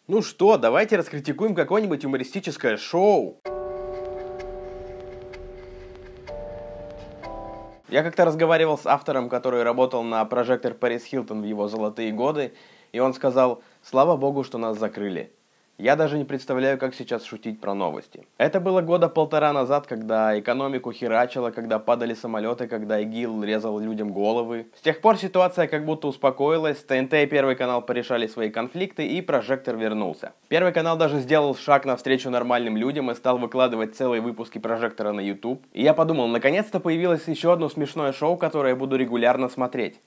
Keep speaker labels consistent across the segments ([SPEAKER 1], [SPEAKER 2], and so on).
[SPEAKER 1] Ну что, давайте раскритикуем какое-нибудь юмористическое шоу. Я как-то разговаривал с автором, который работал на прожектор Пэрис Хилтон в его золотые годы, и он сказал: «Слава богу, что нас закрыли». Я даже не представляю, как сейчас шутить про новости. Это было года полтора назад, когда экономику херачило, когда падали самолеты, когда ИГИЛ резал людям головы. С тех пор ситуация как будто успокоилась, ТНТ и Первый канал порешали свои конфликты, и прожектор вернулся. Первый канал даже сделал шаг навстречу нормальным людям и стал выкладывать целые выпуски прожектора на YouTube. И я подумал, наконец-то появилось еще одно смешное шоу, которое я буду регулярно смотреть.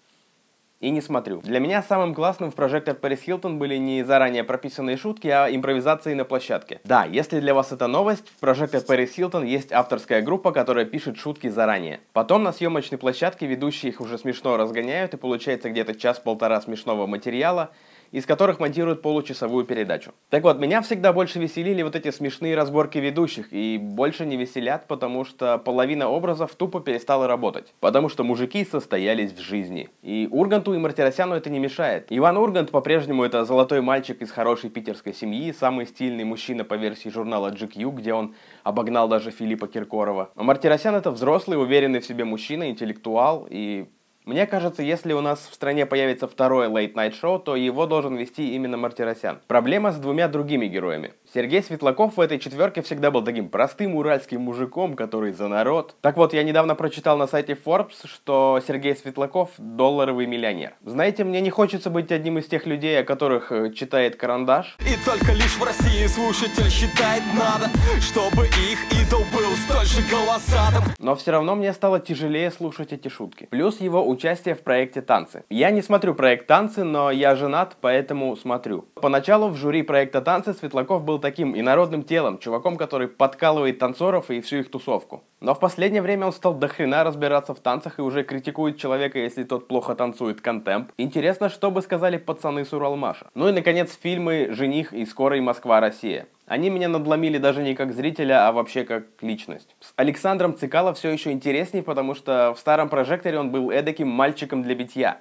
[SPEAKER 1] И не смотрю. Для меня самым классным в прожектор Пэрис Хилтон были не заранее прописанные шутки, а импровизации на площадке. Да, если для вас это новость, в прожектор Пэрис Хилтон есть авторская группа, которая пишет шутки заранее. Потом на съемочной площадке ведущие их уже смешно разгоняют, и получается где-то час-полтора смешного материала, из которых монтируют получасовую передачу. Так вот, меня всегда больше веселили вот эти смешные разборки ведущих, и больше не веселят, потому что половина образов тупо перестала работать. Потому что мужики состоялись в жизни. И Урганту и Мартиросяну это не мешает. Иван Ургант по-прежнему это золотой мальчик из хорошей питерской семьи, самый стильный мужчина по версии журнала GQ, где он обогнал даже Филиппа Киркорова. А Мартиросян это взрослый, уверенный в себе мужчина, интеллектуал, и мне кажется, если у нас в стране появится второе лейт-найт-шоу, то его должен вести именно Мартиросян. Проблема с двумя другими героями. Сергей Светлаков в этой четверке всегда был таким простым уральским мужиком, который за народ. Так вот, я недавно прочитал на сайте Forbes, что Сергей Светлаков долларовый миллионер. Знаете, мне не хочется быть одним из тех людей, о которых читает Карандаш.
[SPEAKER 2] И только лишь в России слушатель считает надо, чтобы их идол был столь же голосатым.
[SPEAKER 1] Но все равно мне стало тяжелее слушать эти шутки. Плюс его участие в проекте «Танцы». Я не смотрю проект «Танцы», но я женат, поэтому смотрю. Поначалу в жюри проекта «Танцы» Светлаков был таким инородным телом, чуваком, который подкалывает танцоров и всю их тусовку. Но в последнее время он стал дохрена разбираться в танцах и уже критикует человека, если тот плохо танцует контемп. Интересно, что бы сказали пацаны с Уралмаша. Ну и, наконец, фильмы «Жених» и «Скорый Москва-Россия». Они меня надломили даже не как зрителя, а вообще как личность. С Александром Цекало все еще интереснее, потому что в старом прожекторе он был эдаким мальчиком для битья.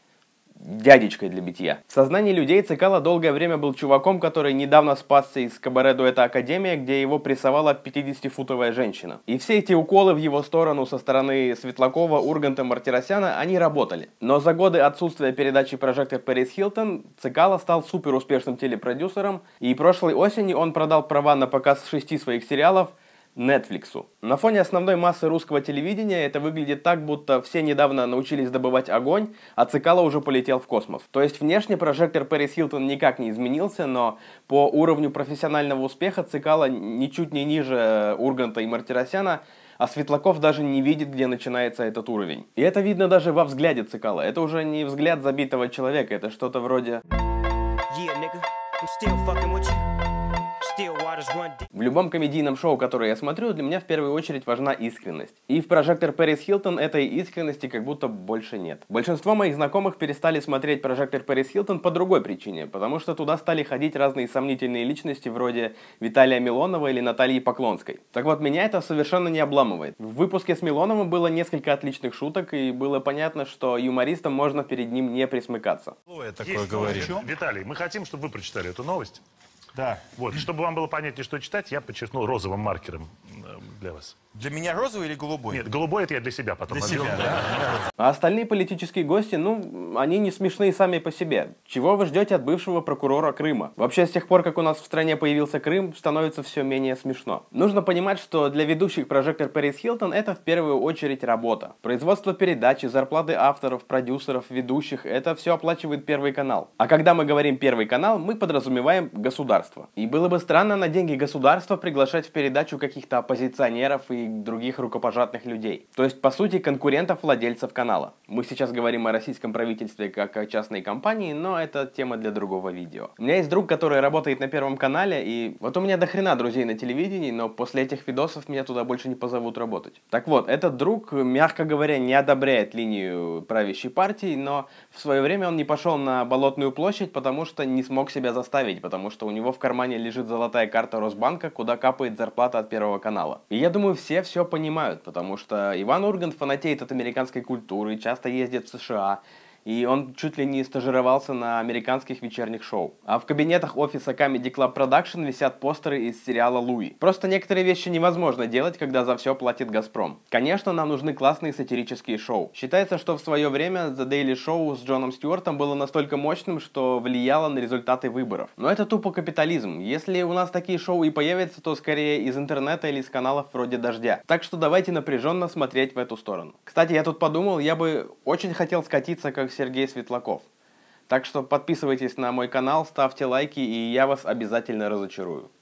[SPEAKER 1] Дядечкой для битья. В сознании людей Цекало долгое время был чуваком, который недавно спасся из кабаре «Дуэта Академия», где его прессовала 50-футовая женщина. И все эти уколы в его сторону со стороны Светлакова, Урганта, Мартиросяна, они работали. Но за годы отсутствия передачи «Прожектор Пэрис Хилтон» Цекало стал супер успешным телепродюсером, и прошлой осенью он продал права на показ 6 своих сериалов Netflixу. На фоне основной массы русского телевидения это выглядит так, будто все недавно научились добывать огонь, а Цекало уже полетел в космос. То есть внешне прожектор Пэрис Хилтон никак не изменился, но по уровню профессионального успеха Цекало ничуть не ниже Урганта и Мартиросяна, а Светлаков даже не видит, где начинается этот уровень. И это видно даже во взгляде Цекало. Это уже не взгляд забитого человека, это что-то вроде... В любом комедийном шоу, которое я смотрю, для меня в первую очередь важна искренность. И в прожектор Пэрис Хилтон этой искренности как будто больше нет. Большинство моих знакомых перестали смотреть прожектор Пэрис Хилтон по другой причине, потому что туда стали ходить разные сомнительные личности вроде Виталия Милонова или Натальи Поклонской. Так вот, меня это совершенно не обламывает. В выпуске с Милоновым было несколько отличных шуток, и было понятно, что юмористам можно перед ним не присмыкаться.
[SPEAKER 3] Такое говорит. Виталий, мы хотим, чтобы вы прочитали эту новость.
[SPEAKER 4] Да.
[SPEAKER 3] Вот, чтобы вам было понятнее, что читать, я подчеркнул розовым маркером для вас.
[SPEAKER 4] Для меня розовый или голубой?
[SPEAKER 3] Нет, голубой это я для себя потом
[SPEAKER 4] Для
[SPEAKER 3] набил.
[SPEAKER 4] себя, да?
[SPEAKER 1] А остальные политические гости, они не смешные сами по себе. Чего вы ждете от бывшего прокурора Крыма? Вообще, с тех пор, как у нас в стране появился Крым, становится все менее смешно. Нужно понимать, что для ведущих прожектор Пэрис Хилтон это в первую очередь работа. Производство передачи, зарплаты авторов, продюсеров, ведущих, это все оплачивает Первый канал. А когда мы говорим Первый канал, мы подразумеваем государство. И было бы странно на деньги государства приглашать в передачу каких-то оппозиционеров и других рукопожатных людей. То есть, по сути, конкурентов владельцев канала. Мы сейчас говорим о российском правительстве как о частной компании, но это тема для другого видео. У меня есть друг, который работает на Первом канале, и вот у меня дохрена друзей на телевидении, но после этих видосов меня туда больше не позовут работать. Так вот, этот друг, мягко говоря, не одобряет линию правящей партии, но в свое время он не пошел на Болотную площадь, потому что не смог себя заставить, потому что у него в кармане лежит золотая карта Росбанка, куда капает зарплата от Первого канала. И я думаю, все понимают, потому что Иван Ургант фанатеет от американской культуры, часто ездит в США, и он чуть ли не стажировался на американских вечерних шоу. А в кабинетах офиса Comedy Club Production висят постеры из сериала «Луи». Просто некоторые вещи невозможно делать, когда за все платит «Газпром». Конечно, нам нужны классные сатирические шоу. Считается, что в свое время The Daily Show с Джоном Стюартом было настолько мощным, что влияло на результаты выборов. Но это тупо капитализм. Если у нас такие шоу и появятся, то скорее из интернета или из каналов вроде «Дождя». Так что давайте напряженно смотреть в эту сторону. Кстати, я тут подумал, я бы очень хотел скатиться, как Сергей Светлаков. Так что подписывайтесь на мой канал, ставьте лайки, и я вас обязательно разочарую.